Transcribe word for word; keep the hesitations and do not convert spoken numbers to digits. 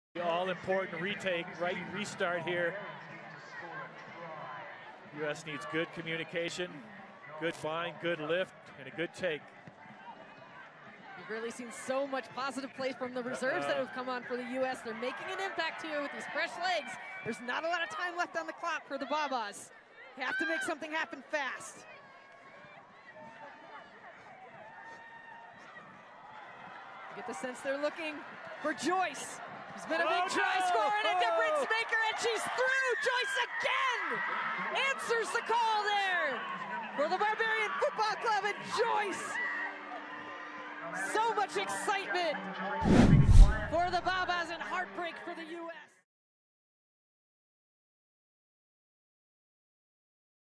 All-important retake, right restart here. U S needs good communication, good bind, good lift, and a good take. We've really seen so much positive play from the reserves uh, that have come on for the U S. They're making an impact here with these fresh legs. There's not a lot of time left on the clock for the Babas. They have to make something happen fast. You get the sense they're looking for Joyce. Who's been a big oh, try no! scorer and a oh. difference maker, and she's through! Joyce again answers the call there for the Barbarian Football Club, and Joyce. So much excitement for the Babas and heartbreak for the U S